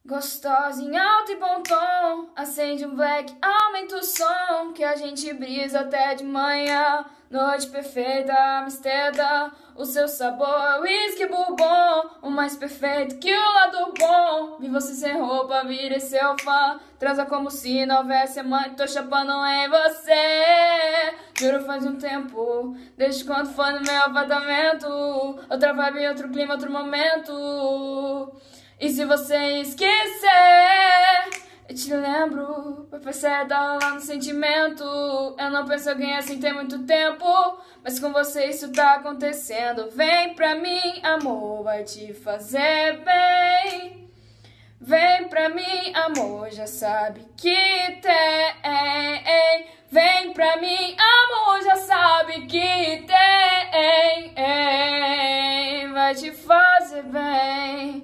Gostosa em alto e bom tom, acende um black, aumenta o som, que a gente brisa até de manhã. Noite perfeita, Amsterdã, o seu sabor, whisky bourbon, o mais perfeito que o lado bom. Vi você sem roupa, virei seu fã, transa como se não houvesse mãe, tô chapando em você. Juro faz um tempo, desde quando foi no meu apartamento, outra vibe, outro clima, outro momento. E se você esquecer, eu te lembro, papai sério, tá rolando sentimento. Eu não penso em alguém assim tem muito tempo, mas com você isso tá acontecendo. Vem pra mim, amor, vai te fazer bem. Vem pra mim, amor, já sabe que tem. Vem pra mim, amor, já sabe que tem. Vai te fazer bem.